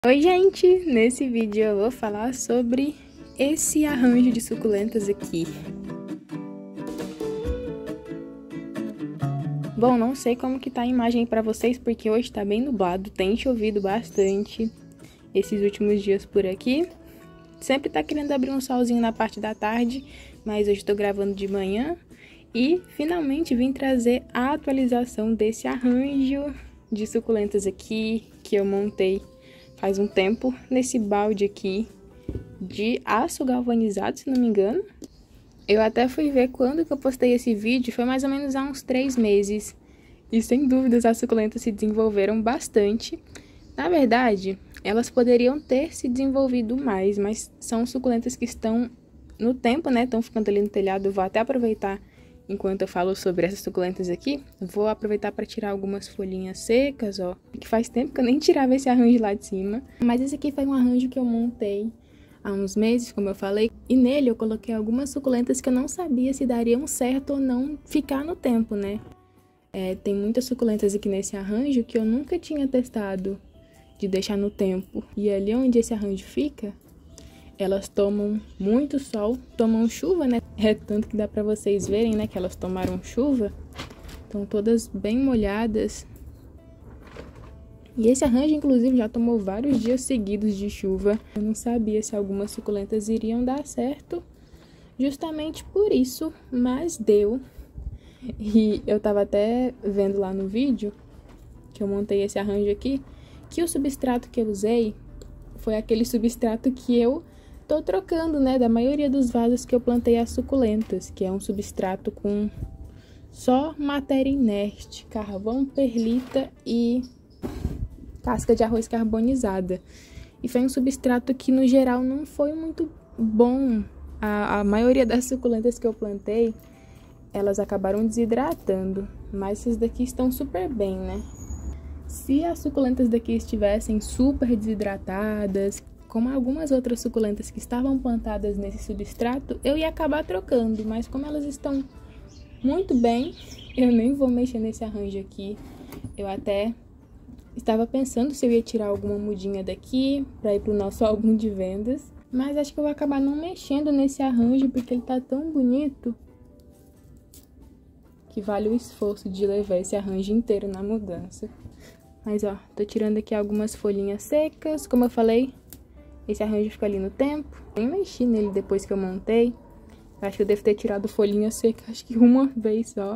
Oi gente, nesse vídeo eu vou falar sobre esse arranjo de suculentas aqui. Bom, não sei como que tá a imagem pra vocês, porque hoje tá bem nublado, tem chovido bastante esses últimos dias por aqui. Sempre tá querendo abrir um solzinho na parte da tarde, mas hoje tô gravando de manhã e finalmente vim trazer a atualização desse arranjo de suculentas aqui que eu montei faz um tempo nesse balde aqui de aço galvanizado, se não me engano. Eu até fui ver quando que eu postei esse vídeo, foi mais ou menos há uns 3 meses. E sem dúvidas as suculentas se desenvolveram bastante. Na verdade, elas poderiam ter se desenvolvido mais, mas são suculentas que estão no tempo, né? Estão ficando ali no telhado. Eu vou até aproveitar, enquanto eu falo sobre essas suculentas aqui, vou aproveitar para tirar algumas folhinhas secas, ó. Que faz tempo que eu nem tirava esse arranjo lá de cima. Mas esse aqui foi um arranjo que eu montei há uns meses, como eu falei. E nele eu coloquei algumas suculentas que eu não sabia se dariam certo ou não ficar no tempo, né? Tem muitas suculentas aqui nesse arranjo que eu nunca tinha testado de deixar no tempo. E ali onde esse arranjo fica, elas tomam muito sol, tomam chuva, né? Tanto que dá pra vocês verem, né, que elas tomaram chuva. Estão todas bem molhadas. E esse arranjo, inclusive, já tomou vários dias seguidos de chuva. Eu não sabia se algumas suculentas iriam dar certo, justamente por isso, mas deu. E eu tava até vendo lá no vídeo, que eu montei esse arranjo aqui, que o substrato que eu usei foi aquele substrato que eu tô trocando, né, da maioria dos vasos que eu plantei as suculentas, que é um substrato com só matéria inerte, carvão, perlita e casca de arroz carbonizada. E foi um substrato que, no geral, não foi muito bom. A maioria das suculentas que eu plantei, elas acabaram desidratando, mas essas daqui estão super bem, né? Se as suculentas daqui estivessem super desidratadas, como algumas outras suculentas que estavam plantadas nesse substrato, eu ia acabar trocando, mas como elas estão muito bem, eu nem vou mexer nesse arranjo aqui. Eu até estava pensando se eu ia tirar alguma mudinha daqui para ir pro nosso álbum de vendas, mas acho que eu vou acabar não mexendo nesse arranjo porque ele tá tão bonito que vale o esforço de levar esse arranjo inteiro na mudança. Mas ó, tô tirando aqui algumas folhinhas secas, como eu falei, esse arranjo fica ali no tempo. Nem mexi nele depois que eu montei. Acho que eu devo ter tirado folhinha seca, acho que uma vez só.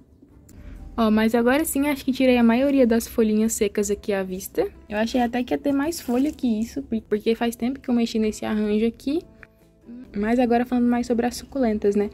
Ó, mas agora sim, acho que tirei a maioria das folhinhas secas aqui à vista. Eu achei até que ia ter mais folha que isso, porque faz tempo que eu mexi nesse arranjo aqui. Mas agora falando mais sobre as suculentas, né?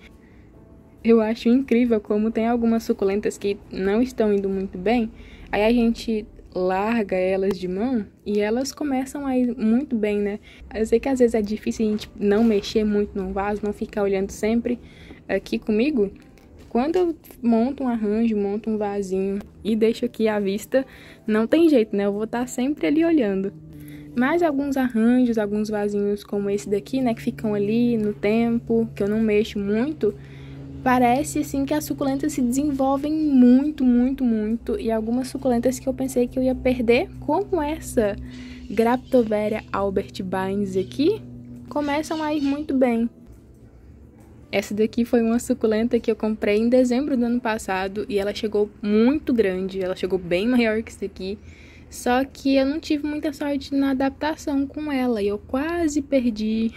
Eu acho incrível como tem algumas suculentas que não estão indo muito bem. Aí a gente larga elas de mão e elas começam a ir muito bem, né? Eu sei que às vezes é difícil a gente não mexer muito no vaso, não ficar olhando sempre aqui comigo. Quando eu monto um arranjo, monto um vasinho e deixo aqui à vista, não tem jeito, né? Eu vou estar sempre ali olhando. Mas alguns arranjos, alguns vasinhos como esse daqui, né? Que ficam ali no tempo, que eu não mexo muito, parece assim que as suculentas se desenvolvem muito, muito, muito. E algumas suculentas que eu pensei que eu ia perder, como essa Graptoveria albertibines aqui, começam a ir muito bem. Essa daqui foi uma suculenta que eu comprei em dezembro do ano passado e ela chegou muito grande, ela chegou bem maior que isso aqui. Só que eu não tive muita sorte na adaptação com ela e eu quase perdi.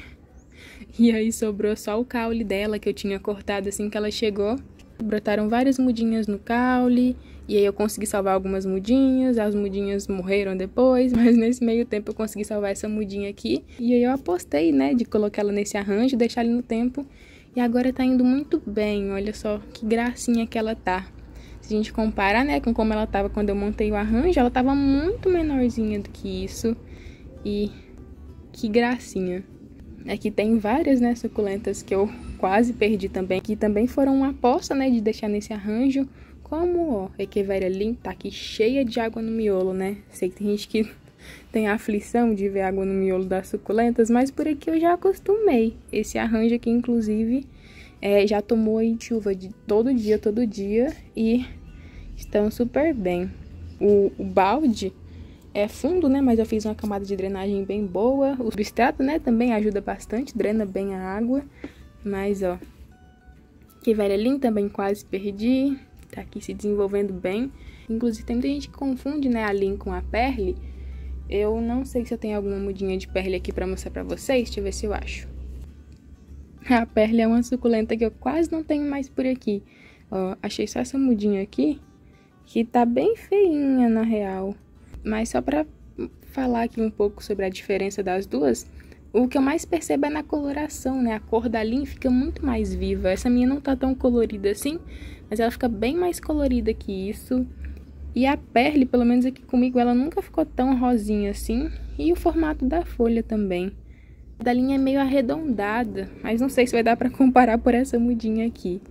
E aí sobrou só o caule dela que eu tinha cortado assim que ela chegou. Brotaram várias mudinhas no caule e aí eu consegui salvar algumas mudinhas. As mudinhas morreram depois, mas nesse meio tempo eu consegui salvar essa mudinha aqui. E aí eu apostei, né, de colocar ela nesse arranjo, deixar ele no tempo. E agora tá indo muito bem, olha só que gracinha que ela tá. Se a gente comparar, né, com como ela tava quando eu montei o arranjo, ela tava muito menorzinha do que isso. E que gracinha. Aqui tem várias, né, suculentas que eu quase perdi também, que também foram uma aposta, né, de deixar nesse arranjo. Como, ó, Echeveria lin tá aqui cheia de água no miolo, né? Sei que tem gente que tem a aflição de ver água no miolo das suculentas, mas por aqui eu já acostumei. Esse arranjo aqui, inclusive, já tomou aí chuva de todo dia, e estão super bem. O balde é fundo, né? Mas eu fiz uma camada de drenagem bem boa. O substrato, né, também ajuda bastante, drena bem a água. Mas, ó, Echeveria Linn também quase perdi. Tá aqui se desenvolvendo bem. Inclusive, tem muita gente que confunde, né, a Linn com a Perle. Eu não sei se eu tenho alguma mudinha de Perle aqui pra mostrar pra vocês. Deixa eu ver se eu acho. A Perle é uma suculenta que eu quase não tenho mais por aqui. Ó, achei só essa mudinha aqui, que tá bem feinha na real. Mas só pra falar aqui um pouco sobre a diferença das duas, o que eu mais percebo é na coloração, né? A cor da Linn fica muito mais viva. Essa minha não tá tão colorida assim, mas ela fica bem mais colorida que isso. E a Perle, pelo menos aqui comigo, ela nunca ficou tão rosinha assim. E o formato da folha também. A da Linn é meio arredondada, mas não sei se vai dar pra comparar por essa mudinha aqui.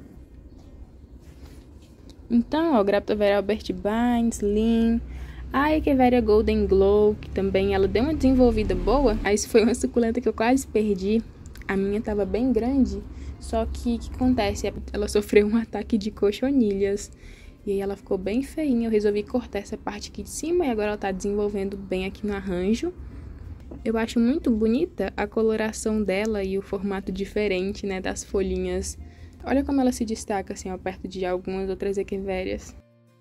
Então, ó, Graptoveria Albert Bines, Linn, a Echeveria Golden Glow, que também ela deu uma desenvolvida boa. Mas foi uma suculenta que eu quase perdi. A minha tava bem grande, só que o que acontece? Ela sofreu um ataque de cochonilhas. E aí ela ficou bem feinha, eu resolvi cortar essa parte aqui de cima e agora ela tá desenvolvendo bem aqui no arranjo. Eu acho muito bonita a coloração dela e o formato diferente, né, das folhinhas. Olha como ela se destaca, assim, ó, perto de algumas outras Echeverias.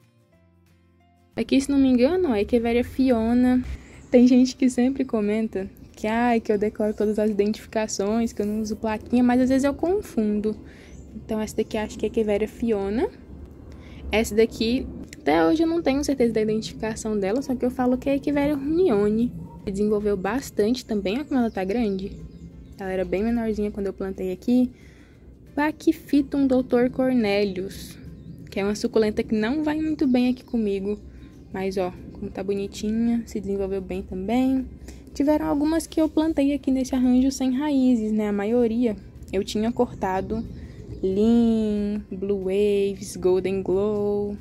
Aqui, se não me engano, ó, Echeveria Fiona. Tem gente que sempre comenta que eu decoro todas as identificações, que eu não uso plaquinha, mas às vezes eu confundo. Então, essa daqui acho que é Echeveria Fiona. Essa daqui, até hoje eu não tenho certeza da identificação dela, só que eu falo que é Echeveria Hermione. Desenvolveu bastante também, olha como ela tá grande. Ela era bem menorzinha quando eu plantei aqui. Pachyphytum Dr. Cornelius, que é uma suculenta que não vai muito bem aqui comigo. Mas, ó, como tá bonitinha, se desenvolveu bem também. Tiveram algumas que eu plantei aqui nesse arranjo sem raízes, né? A maioria eu tinha cortado. Linn, Blue Waves, Golden Glow,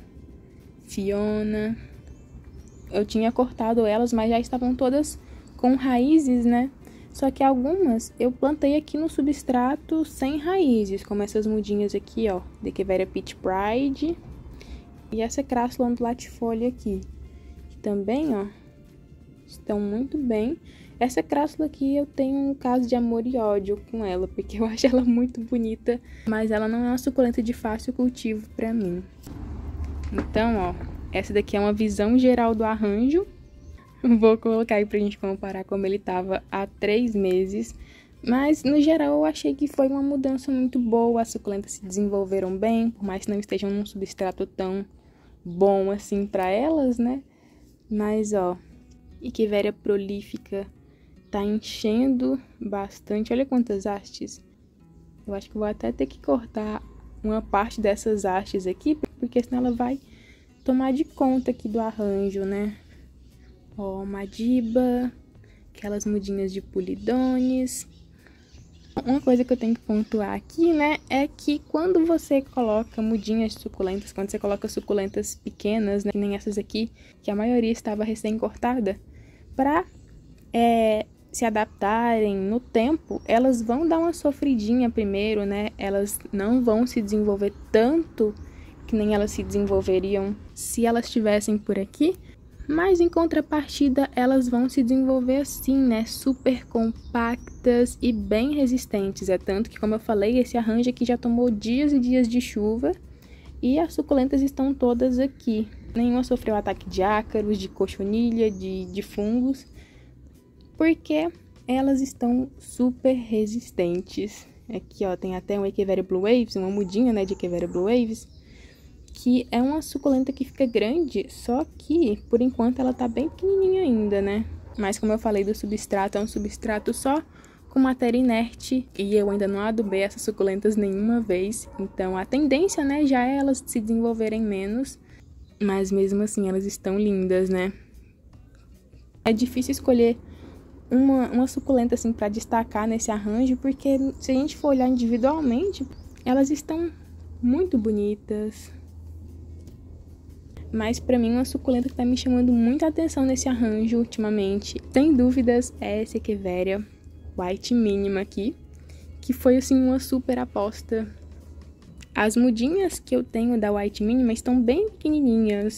Fiona. Eu tinha cortado elas, mas já estavam todas com raízes, né? Só que algumas eu plantei aqui no substrato sem raízes, como essas mudinhas aqui, ó, de Echeveria Peach Pride. E essa Crassula ondulatifolia aqui, que também, ó, estão muito bem. Essa Crassula aqui eu tenho um caso de amor e ódio com ela, porque eu acho ela muito bonita, mas ela não é uma suculenta de fácil cultivo pra mim. Então, ó, essa daqui é uma visão geral do arranjo. Vou colocar aí pra gente comparar como ele tava há 3 meses. Mas, no geral, eu achei que foi uma mudança muito boa. As suculentas se desenvolveram bem, por mais que não estejam num substrato tão bom assim pra elas, né? Mas, ó, Echeveria prolífica tá enchendo bastante. Olha quantas hastes. Eu acho que vou até ter que cortar uma parte dessas hastes aqui, porque senão ela vai tomar de conta aqui do arranjo, né? Ó, Madiba, aquelas mudinhas de Pulidones. Uma coisa que eu tenho que pontuar aqui, né, é que quando você coloca mudinhas de suculentas, quando você coloca suculentas pequenas, né, que nem essas aqui, que a maioria estava recém-cortada, para se adaptarem no tempo, elas vão dar uma sofridinha primeiro, né, elas não vão se desenvolver tanto que nem elas se desenvolveriam se elas estivessem por aqui. Mas, em contrapartida, elas vão se desenvolver assim, né? Super compactas e bem resistentes. É tanto que, como eu falei, esse arranjo aqui já tomou dias e dias de chuva. E as suculentas estão todas aqui. Nenhuma sofreu ataque de ácaros, de cochonilha, de fungos. Porque elas estão super resistentes. Aqui, ó, tem até um Echeveria Blue Waves, uma mudinha, né, de Echeveria Blue Waves, que é uma suculenta que fica grande, só que, por enquanto, ela tá bem pequenininha ainda, né? Mas, como eu falei do substrato, é um substrato só com matéria inerte, e eu ainda não adubei essas suculentas nenhuma vez. Então, a tendência, né, já é elas se desenvolverem menos, mas mesmo assim, elas estão lindas, né? É difícil escolher uma suculenta, assim, pra destacar nesse arranjo, porque se a gente for olhar individualmente, elas estão muito bonitas. Mas pra mim, uma suculenta que tá me chamando muita atenção nesse arranjo ultimamente, sem dúvidas, é essa Echeveria White Minima aqui, que foi assim uma super aposta. As mudinhas que eu tenho da White Minima estão bem pequenininhas.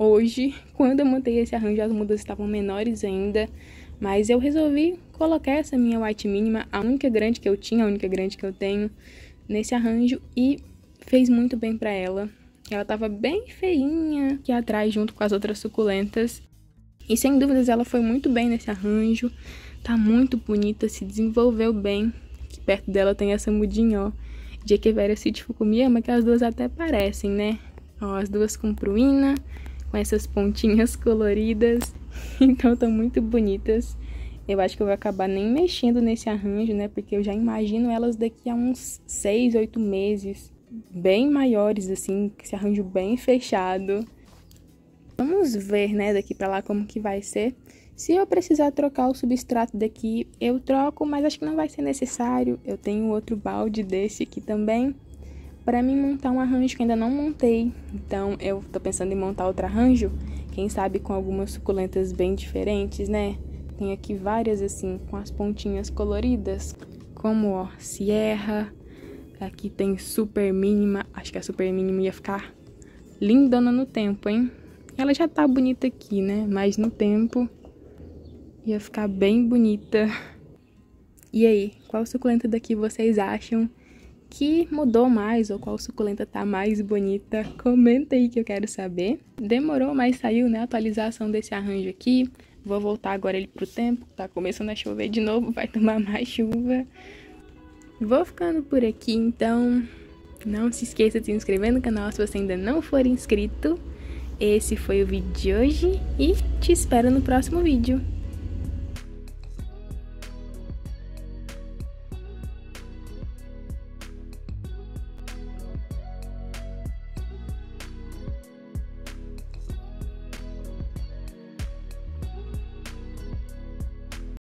hoje. Quando eu montei esse arranjo, as mudas estavam menores ainda, mas eu resolvi colocar essa minha white mínima, a única grande que eu tinha, a única grande que eu tenho, nesse arranjo, e fez muito bem pra ela. Ela tava bem feinha aqui atrás, junto com as outras suculentas, e sem dúvidas ela foi muito bem nesse arranjo. Tá muito bonita, se desenvolveu bem. Aqui perto dela tem essa mudinha, ó, de Echeveria Silvifukumi, que as duas até parecem, né? Ó, as duas com pruína, com essas pontinhas coloridas. Então, estão muito bonitas. Eu acho que eu vou acabar nem mexendo nesse arranjo, né? Porque eu já imagino elas daqui a uns 6, 8 meses. Bem maiores, assim, com esse arranjo bem fechado. Vamos ver, né, daqui pra lá como que vai ser. Se eu precisar trocar o substrato daqui, eu troco, mas acho que não vai ser necessário. Eu tenho outro balde desse aqui também, para mim montar um arranjo que ainda não montei. Então, eu tô pensando em montar outro arranjo, quem sabe com algumas suculentas bem diferentes, né? Tem aqui várias, assim, com as pontinhas coloridas, como, ó, Sierra. Aqui tem Super Mínima. Acho que a Super Mínima ia ficar lindona no tempo, hein? Ela já tá bonita aqui, né? Mas no tempo ia ficar bem bonita. E aí, qual suculenta daqui vocês acham que mudou mais, ou qual suculenta tá mais bonita? Comenta aí que eu quero saber. Demorou, mas saiu, né, a atualização desse arranjo aqui. Vou voltar agora ele pro tempo, tá começando a chover de novo, vai tomar mais chuva. Vou ficando por aqui, então não se esqueça de se inscrever no canal se você ainda não for inscrito. Esse foi o vídeo de hoje e te espero no próximo vídeo.